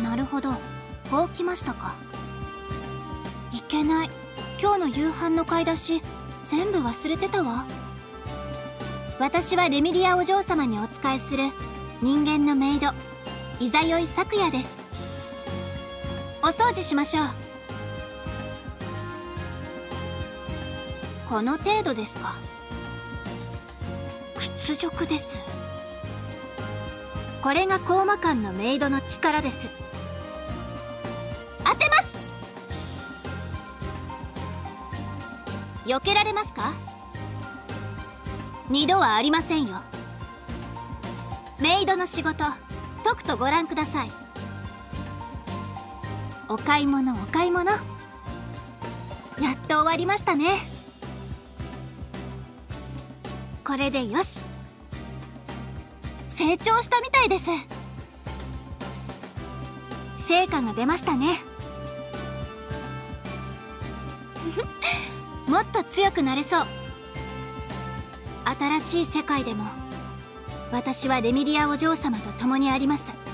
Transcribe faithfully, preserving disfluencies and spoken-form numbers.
なるほど、こうきましたか。いけない、今日の夕飯の買い出し全部忘れてたわ。私はレミリアお嬢様にお仕えする人間のメイドいざよい咲夜です。お掃除しましょう。この程度ですか。屈辱です。これがコーマ館のメイドの力です。当てます。避けられますか。二度はありませんよ。メイドの仕事とくとご覧ください。お買い物お買い物、やっと終わりましたね。これでよし。成長したみたいです。成果が出ましたね。もっと強くなれそう。新しい世界でも私はレミリアお嬢様と共にあります。